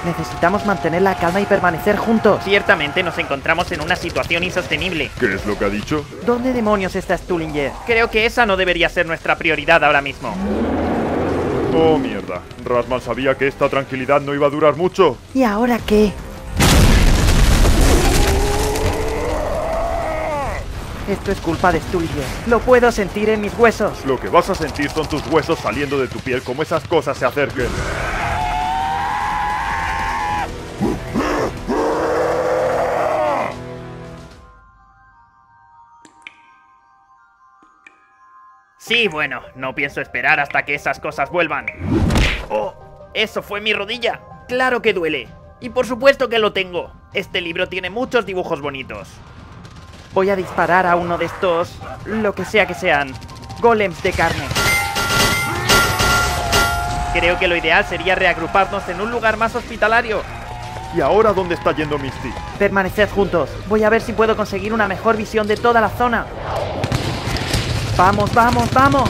Necesitamos mantener la calma y permanecer juntos. Ciertamente nos encontramos en una situación insostenible. ¿Qué es lo que ha dicho? ¿Dónde demonios está Stullinger? Creo que esa no debería ser nuestra prioridad ahora mismo. Oh, mierda. Rasman sabía que esta tranquilidad no iba a durar mucho. ¿Y ahora qué? Esto es culpa de Stullinger. Lo puedo sentir en mis huesos. Lo que vas a sentir son tus huesos saliendo de tu piel como esas cosas se acerquen. Sí, bueno, no pienso esperar hasta que esas cosas vuelvan. ¡Oh! ¡Eso fue mi rodilla! ¡Claro que duele! Y por supuesto que lo tengo. Este libro tiene muchos dibujos bonitos. Voy a disparar a uno de estos, lo que sea que sean, golems de carne. Creo que lo ideal sería reagruparnos en un lugar más hospitalario. ¿Y ahora dónde está yendo Misty? Permaneced juntos. Voy a ver si puedo conseguir una mejor visión de toda la zona. ¡Vamos, vamos, vamos!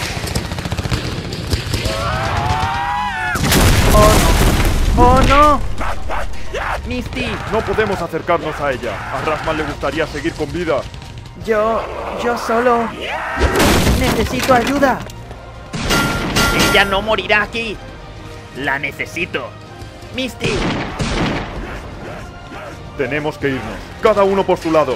¡Oh, no! ¡Oh, no! ¡Misty! No podemos acercarnos a ella. A Rasman le gustaría seguir con vida. Yo solo... necesito ayuda. ¡Ella no morirá aquí! ¡La necesito! ¡Misty! Tenemos que irnos. Cada uno por su lado.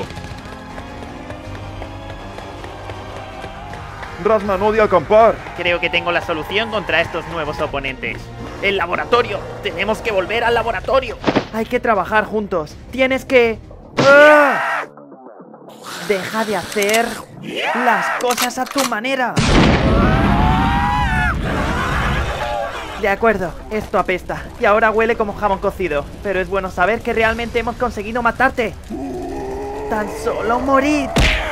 Rasman odia acampar. Creo que tengo la solución contra estos nuevos oponentes. ¡El laboratorio! ¡Tenemos que volver al laboratorio! Hay que trabajar juntos. Tienes que... ¡Ah! Deja de hacer las cosas a tu manera. De acuerdo, esto apesta y ahora huele como jamón cocido. Pero es bueno saber que realmente hemos conseguido matarte. Tan solo morir.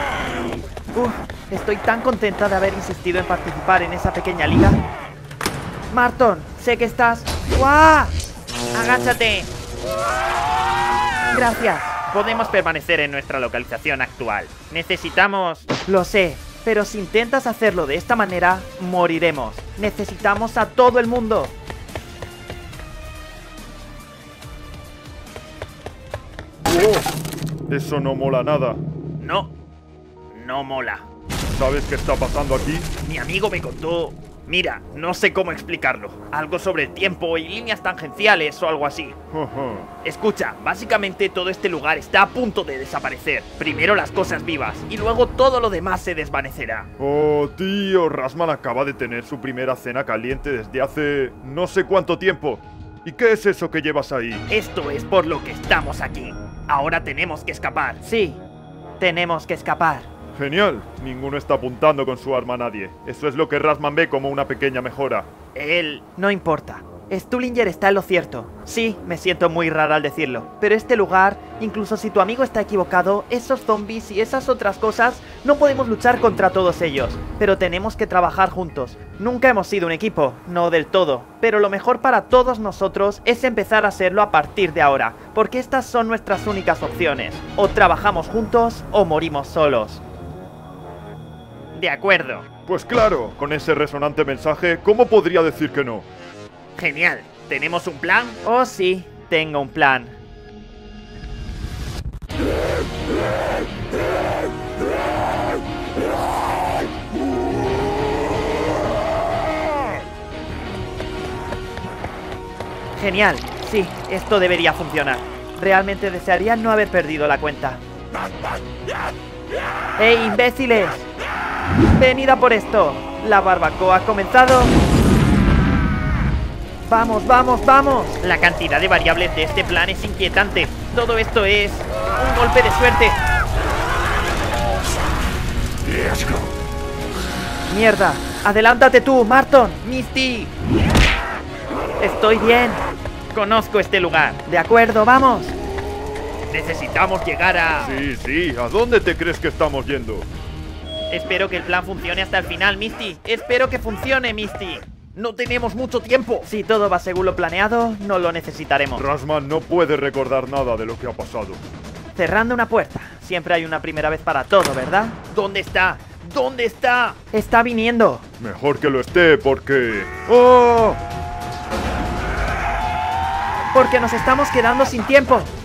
Estoy tan contenta de haber insistido en participar en esa pequeña liga. Marton, sé que estás... ¡Guau! ¡Agáchate! Gracias. Podemos permanecer en nuestra localización actual. Necesitamos... Lo sé, pero si intentas hacerlo de esta manera, moriremos. Necesitamos a todo el mundo. Oh, eso no mola nada. No. No mola. ¿Sabes qué está pasando aquí? Mi amigo me contó... Mira, no sé cómo explicarlo. Algo sobre el tiempo y líneas tangenciales o algo así. Escucha, básicamente todo este lugar está a punto de desaparecer. Primero las cosas vivas y luego todo lo demás se desvanecerá. Oh, tío, Rasman acaba de tener su primera cena caliente desde hace no sé cuánto tiempo. ¿Y qué es eso que llevas ahí? Esto es por lo que estamos aquí. Ahora tenemos que escapar. Sí, tenemos que escapar. Genial, ninguno está apuntando con su arma a nadie. Eso es lo que Rasman ve como una pequeña mejora. Él... No importa. Stullinger está en lo cierto. Sí, me siento muy rara al decirlo. Pero este lugar, incluso si tu amigo está equivocado, esos zombies y esas otras cosas, no podemos luchar contra todos ellos. Pero tenemos que trabajar juntos. Nunca hemos sido un equipo, no del todo. Pero lo mejor para todos nosotros es empezar a serlo a partir de ahora. Porque estas son nuestras únicas opciones. O trabajamos juntos o morimos solos. De acuerdo. Pues claro, con ese resonante mensaje, ¿cómo podría decir que no? Genial. ¿Tenemos un plan? Oh sí, tengo un plan. Genial, sí, esto debería funcionar. Realmente desearía no haber perdido la cuenta. ¡Ey, imbéciles! ¡Venid a por esto! ¡La barbacoa ha comenzado! ¡Vamos, vamos, vamos! La cantidad de variables de este plan es inquietante. Todo esto es... un golpe de suerte. ¡Mierda! ¡Adelántate tú, Marton! ¡Misty! ¡Estoy bien! Conozco este lugar. De acuerdo, vamos. Necesitamos llegar a... Sí, ¿a dónde te crees que estamos yendo? Espero que el plan funcione hasta el final, Misty. Espero que funcione, Misty. No tenemos mucho tiempo. Si todo va según lo planeado, no lo necesitaremos. Rasman no puede recordar nada de lo que ha pasado. Cerrando una puerta. Siempre hay una primera vez para todo, ¿verdad? ¿Dónde está? ¿Dónde está? Está viniendo. Mejor que lo esté, porque... ¡Oh! porque nos estamos quedando sin tiempo.